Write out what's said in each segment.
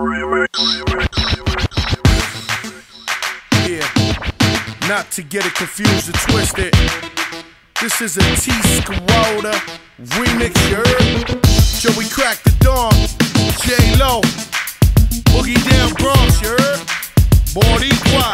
Yeah, not to get it confused or twisted. This is a T-Squatter remix, you heard? Joey Crack the Dawn, J-Lo, Boogie Down Bronx, you heard? Boricua.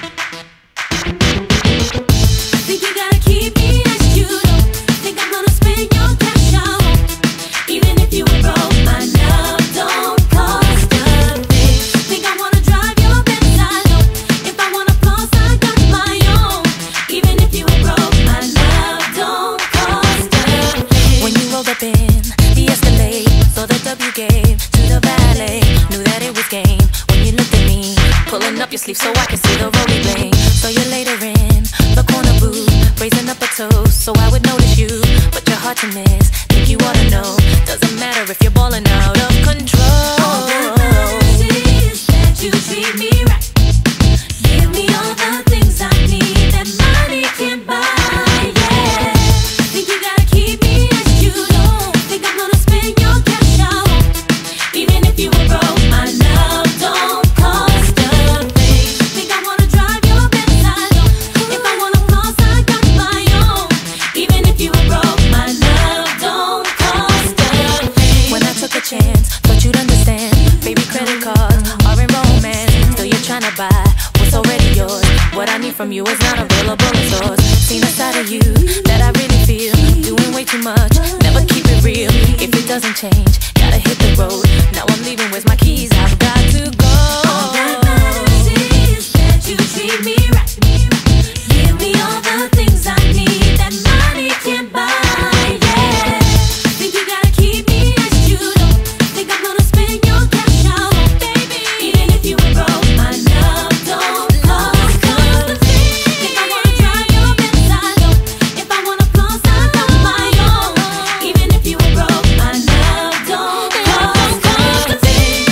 Think you gotta keep me as you don't think I'm gonna spend your cash out. Even if you were broke, my love don't cost a thing. Think I wanna drive your Benz, I know. If I wanna floss, I got my own. Even if you were broke, my love don't cost a thing. When you rolled up in the Escalade, saw the W gave to the valet, knew that it was game. When you looked at me, pulling up your sleeve so I can see the rolling blade. So you later in the corner booth, raising up a toast so I would notice you, but you're hard to miss. Think you ought to know, doesn't matter if you're balling out of control. All that matters is that you treat me right. Give me all the things I need that money can't buy. Yeah, think you gotta keep me as you don't think I'm gonna spend your cash out. Even if you were broke, my love don't cost a thing. Think I wanna drive your Benz, I know. If I wanna floss, I got my own. Even if you were broke, my love don't cost a thing. When I took a chance, thought you'd understand. Baby, credit cards are in romance. Still you're trying to buy what's already yours. What I need from you is not available in stores. Seen a side of you that I really feel. Doing way too much, never keep it real. If it doesn't change, gotta hit the road. Now I'm leaving, where's my keys? I've got to go. All that matters is that you treat me right. Give me all the things I need that money can't buy. Yeah, think you gotta keep me as you don't think I'm gonna spend your cash out, baby. Even if you were broke, my love don't cost a thing. Think I wanna drive your Benz, I know. If I wanna floss, I got my own. Even if you were broke, my love don't cost a thing.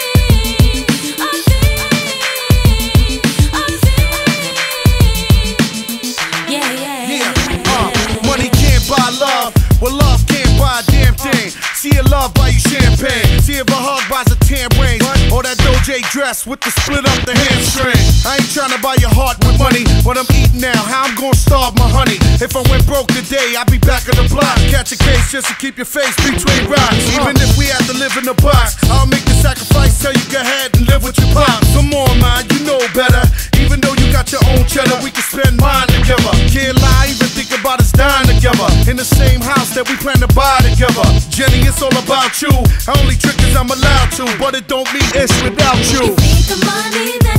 Money can't buy love, well love can't buy a damn thing. See a love buy you champagne, see if a hug buys a tan ring, or that Doja dress with the split up the hamstring. I ain't tryna buy your heart with money, but I'm eating now, how I'm gonna starve my honey. If I went broke today, I'd be back on the block. Catch a case just to keep your face between rocks. Even if we have to live in a box, I'll make the sacrifice, tell you go ahead and live with your pop. Come on man, you know better. Even though you got your own cheddar, we can spend mine together. Can't lie, even think about us dying together. In the same house that we plan to buy together. Jenny, it's all about you. I only trick cause I'm allowed to, but it don't mean it's without you. You think the money that